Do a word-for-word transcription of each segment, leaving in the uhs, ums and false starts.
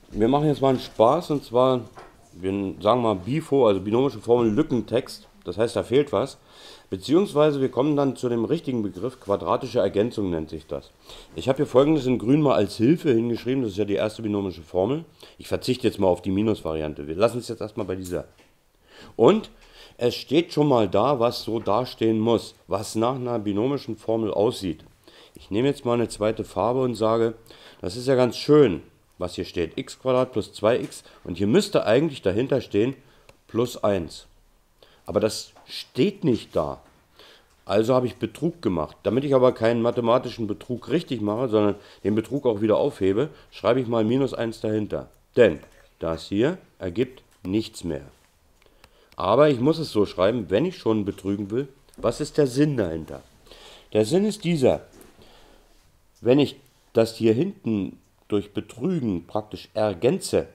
Wir machen jetzt mal einen Spaß und zwar, wir sagen mal B I F O, also binomische Formel Lückentext. Das heißt, da fehlt was. Beziehungsweise wir kommen dann zu dem richtigen Begriff, quadratische Ergänzung nennt sich das. Ich habe hier folgendes in grün mal als Hilfe hingeschrieben, das ist ja die erste binomische Formel. Ich verzichte jetzt mal auf die Minusvariante. Wir lassen es jetzt erstmal bei dieser. Und es steht schon mal da, was so dastehen muss, was nach einer binomischen Formel aussieht. Ich nehme jetzt mal eine zweite Farbe und sage, das ist ja ganz schön, was hier steht, x plus zwei x, und hier müsste eigentlich dahinter stehen plus eins. Aber das steht nicht da. Also habe ich Betrug gemacht. Damit ich aber keinen mathematischen Betrug richtig mache, sondern den Betrug auch wieder aufhebe, schreibe ich mal minus eins dahinter. Denn das hier ergibt nichts mehr. Aber ich muss es so schreiben, wenn ich schon betrügen will. Was ist der Sinn dahinter? Der Sinn ist dieser. Wenn ich das hier hinten durch Betrügen praktisch ergänze,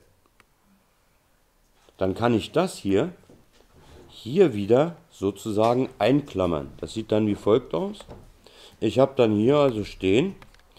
dann kann ich das hier, hier wieder sozusagen einklammern. Das sieht dann wie folgt aus. Ich habe dann hier also stehen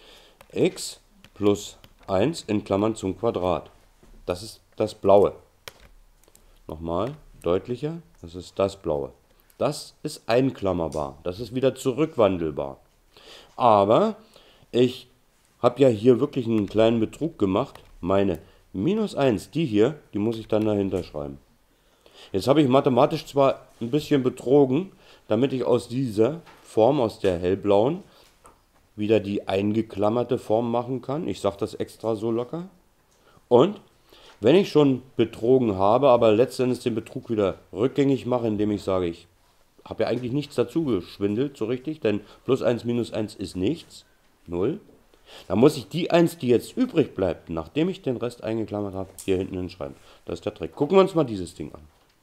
x plus eins in Klammern zum Quadrat. Das ist das Blaue. Nochmal deutlicher, das ist das Blaue. Das ist einklammerbar, das ist wieder zurückwandelbar. Aber ich habe ja hier wirklich einen kleinen Betrug gemacht. Meine minus eins, die hier, die muss ich dann dahinter schreiben. Jetzt habe ich mathematisch zwar ein bisschen betrogen, damit ich aus dieser Form, aus der hellblauen, wieder die eingeklammerte Form machen kann. Ich sage das extra so locker. Und wenn ich schon betrogen habe, aber letztendlich den Betrug wieder rückgängig mache, indem ich sage, ich habe ja eigentlich nichts dazu geschwindelt, so richtig, denn plus eins minus eins ist nichts, null. Dann muss ich die eins, die jetzt übrig bleibt, nachdem ich den Rest eingeklammert habe, hier hinten hinschreiben. Das ist der Trick. Gucken wir uns mal dieses Ding an.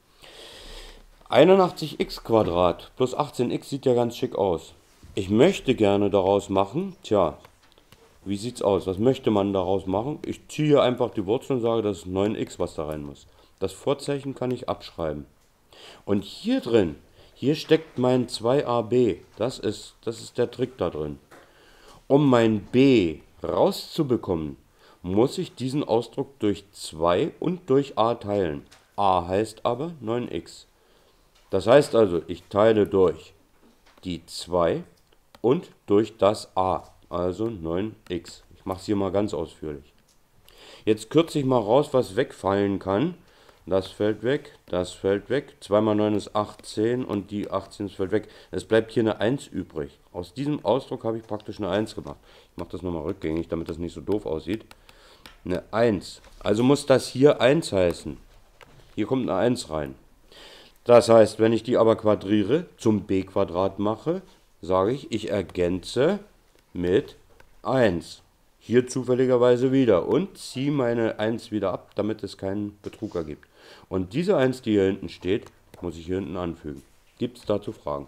einundachtzig x plus achtzehn x sieht ja ganz schick aus. Ich möchte gerne daraus machen, tja, wie sieht's aus? Was möchte man daraus machen? Ich ziehe einfach die Wurzel und sage, das ist neun x, was da rein muss. Das Vorzeichen kann ich abschreiben. Und hier drin, hier steckt mein zwei a b. Das ist, das ist der Trick da drin. Um mein b rauszubekommen, muss ich diesen Ausdruck durch zwei und durch a teilen. A heißt aber neun x. Das heißt also, ich teile durch die zwei und durch das a, also neun x. Ich mache es hier mal ganz ausführlich. Jetzt kürze ich mal raus, was wegfallen kann. Das fällt weg, das fällt weg. zwei mal neun ist achtzehn und die achtzehn fällt weg. Es bleibt hier eine eins übrig. Aus diesem Ausdruck habe ich praktisch eine eins gemacht. Ich mache das nochmal rückgängig, damit das nicht so doof aussieht. Eine eins. Also muss das hier eins heißen. Hier kommt eine eins rein. Das heißt, wenn ich die aber quadriere, zum b-Quadrat mache, sage ich, ich ergänze mit eins. Hier zufälligerweise wieder und ziehe meine eins wieder ab, damit es keinen Betrug ergibt. Und diese eins, die hier hinten steht, muss ich hier hinten anfügen. Gibt es dazu Fragen?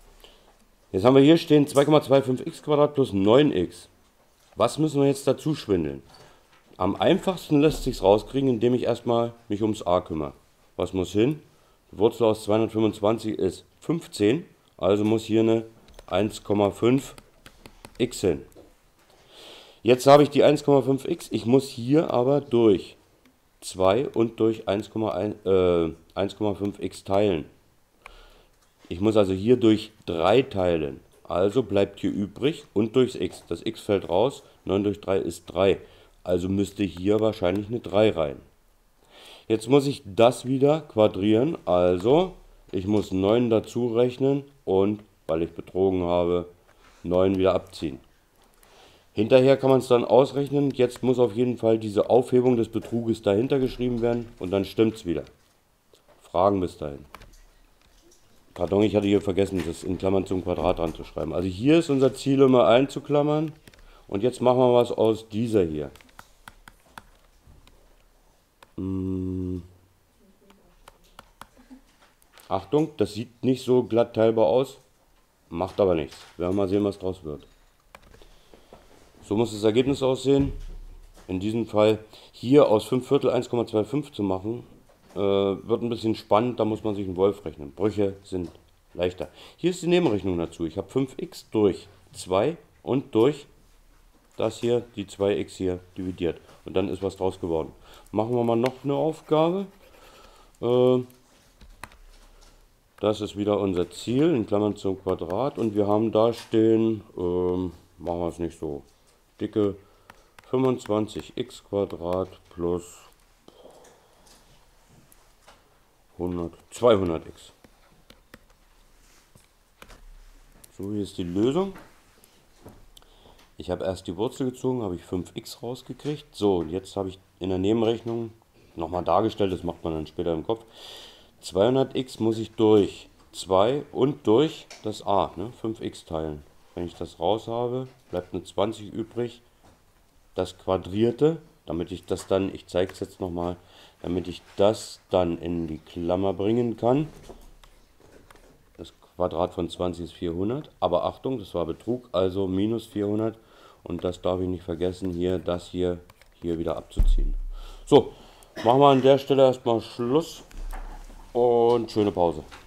Jetzt haben wir hier stehen zwei Komma fünfundzwanzig x plus neun x. Was müssen wir jetzt dazu schwindeln? Am einfachsten lässt sich rauskriegen, indem ich erstmal mich ums a kümmere. Was muss hin? Die Wurzel aus zweihundertfünfundzwanzig ist fünfzehn, also muss hier eine eins Komma fünf x hin. Jetzt habe ich die eins Komma fünf x, ich muss hier aber durch zwei und durch eins Komma fünf x teilen. Ich muss also hier durch drei teilen, also bleibt hier übrig und durchs x. Das x fällt raus, neun durch drei ist drei, also müsste hier wahrscheinlich eine drei rein. Jetzt muss ich das wieder quadrieren, also ich muss neun dazu rechnen und, weil ich betrogen habe, neun wieder abziehen. Hinterher kann man es dann ausrechnen, jetzt muss auf jeden Fall diese Aufhebung des Betruges dahinter geschrieben werden und dann stimmt es wieder. Fragen bis dahin. Pardon, ich hatte hier vergessen, das in Klammern zum Quadrat dran zu schreiben. Also hier ist unser Ziel immer einzuklammern und jetzt machen wir was aus dieser hier. Hm. Achtung, das sieht nicht so glatt teilbar aus, macht aber nichts. Wir werden mal sehen, was draus wird. So muss das Ergebnis aussehen. In diesem Fall hier aus fünf Viertel eins Komma fünfundzwanzig zu machen, äh, wird ein bisschen spannend, da muss man sich einen Wolf rechnen. Brüche sind leichter. Hier ist die Nebenrechnung dazu. Ich habe fünf x durch zwei und durch das hier, die zwei x hier dividiert. Und dann ist was draus geworden. Machen wir mal noch eine Aufgabe. Äh, das ist wieder unser Ziel, in Klammern zum Quadrat. Und wir haben da stehen, ähm, machen wir es nicht so dicke, fünfundzwanzig x Quadrat plus hundert, zweihundert x. So, hier ist die Lösung. Ich habe erst die Wurzel gezogen, habe ich fünf x rausgekriegt. So, jetzt habe ich in der Nebenrechnung nochmal dargestellt, das macht man dann später im Kopf. zweihundert x muss ich durch zwei und durch das a, ne, fünf x teilen. Wenn ich das raus habe, bleibt eine zwanzig übrig. Das Quadrierte, damit ich das dann, ich zeige es jetzt nochmal, damit ich das dann in die Klammer bringen kann. Das Quadrat von zwanzig ist vierhundert, aber Achtung, das war Betrug, also minus vierhundert. Und das darf ich nicht vergessen, hier das hier, hier wieder abzuziehen. So, machen wir an der Stelle erstmal Schluss und schöne Pause.